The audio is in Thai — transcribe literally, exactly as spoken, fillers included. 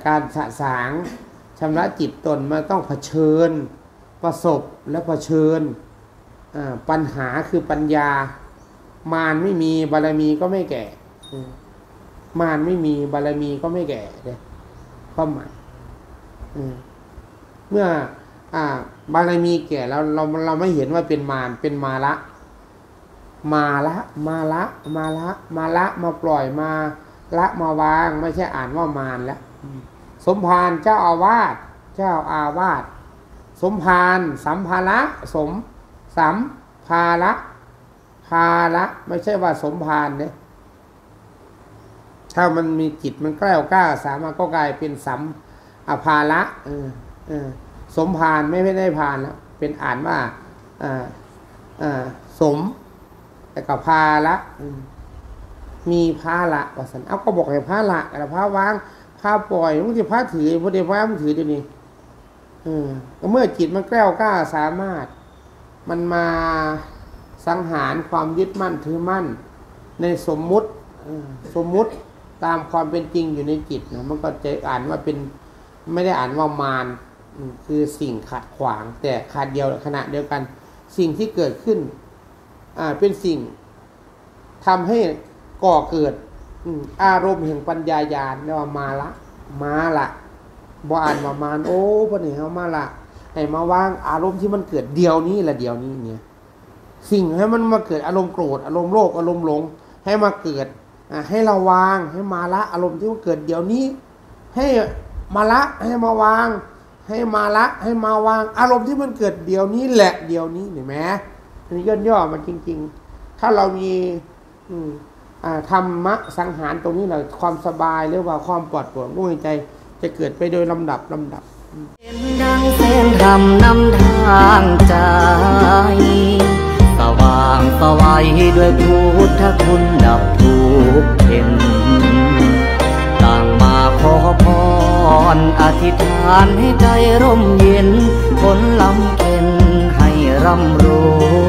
การสะสางชำระจิตตนมันต้องเผชิญประสบและเผชิญปัญหาคือปัญญามารไม่มีบารมีก็ไม่แก่มารไม่มีบารมีก็ไม่แก่เลยความหมายเมื่อบารมีแก่แล้วเราเราไม่เห็นว่าเป็นมารเป็นมาละมาละมาละมาละมาละมาปล่อยมาละมาวางไม่ใช่อ่านว่ามารแล้วสมภารเจ้าอาวาสเจ้าอาวาสสมภารสัมภาระสมสัมภาระภาระไม่ใช่ว่าสมภารเนี่ยถ้ามันมีจิตมันกล้ากล้าสามารถก็กลายเป็นสัมอภาระเออเออสมภารไม่ไม่ได้ภารแล้วเป็นอ่านว่าอ่าอ่าสมแต่กับภาระมีภาระว่าสันเอาก็บอกให้ภาระแต่ภาวางภาปล่อยมึงจะภาถือพอดีภามึงถือเดี๋ยวนี้เออเมื่อจิตมันแกล้วกล้าสามารถมันมาสังหารความยึดมั่นถือมั่นในสมมุติสมมุติตามความเป็นจริงอยู่ในจิตนะมันก็จะอ่านว่าเป็นไม่ได้อ่านว่ามารคือสิ่งขัดขวางแต่ขาดเดียวขณะเดียวกันสิ่งที่เกิดขึ้นอ่าเป็นสิ่งทำให้ก่อเกิดอารมณ์แห่งปัญญาญาณเรียกว่ามาละมาละบ่อ่านว่ามารโอ้พอนี่เฮามาละให้มาวางอารมณ์ที่มันเกิดเดียวนี้ละเดียวนี้เนี่ยสิ่งให้มันมาเกิดอารมณ์โกรธอารมณ์โลภอารมณ์หลงให้มาเกิดให้เราวางให้มาละอารมณ์ที่มันเกิดเดี๋ยวนี้ให้มาละให้มาวางให้มาละให้มาวางอารมณ์ที่มันเกิดเดี๋ยวนี้แหละเดี๋ยวนี้เห็นไหมอันนี้ย่นย่อมันจริงๆถ้าเรามีธรรมะสังหารตรงนี้เราความสบายหรือว่าความปลอดโปร่งด้วยใจจะเกิดไปโดยลำดับลำดับเป็นดังแสงธรรมนำทางใจสว่างสวัยด้วยพุทธคุณดับทุกข์เห็นต่างมาขอพรอธิษฐานให้ใจร่มเย็นผลลำเค็นให้ร่ำรวย